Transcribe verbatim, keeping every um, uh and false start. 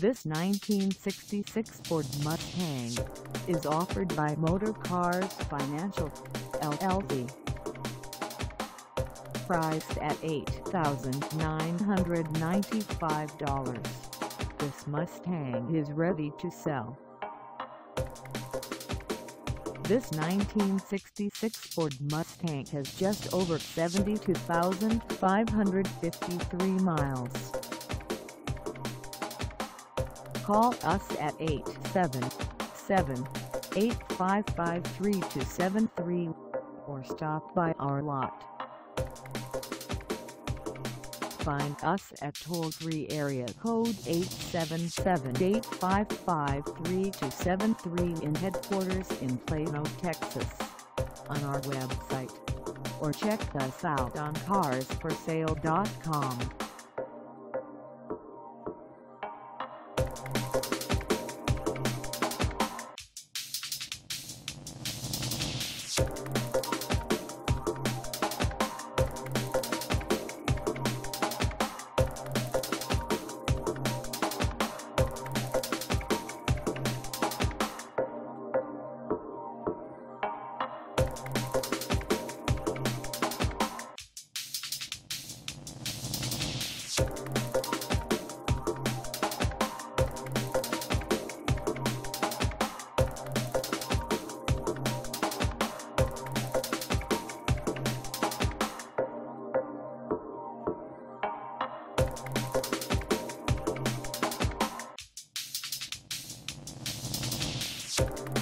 This nineteen sixty-six Ford Mustang is offered by Motorcars Financial, L L C. Priced at eight thousand nine hundred ninety-five dollars, this Mustang is ready to sell. This nineteen sixty-six Ford Mustang has just over seventy-two thousand five hundred fifty-three miles. Call us at eight seven seven, eight five five, three two seven three or stop by our lot. Find us at toll-free area code eight seven seven, eight five five, three two seven three in headquarters in Plano, Texas, on our website, or check us out on cars for sale dot com. You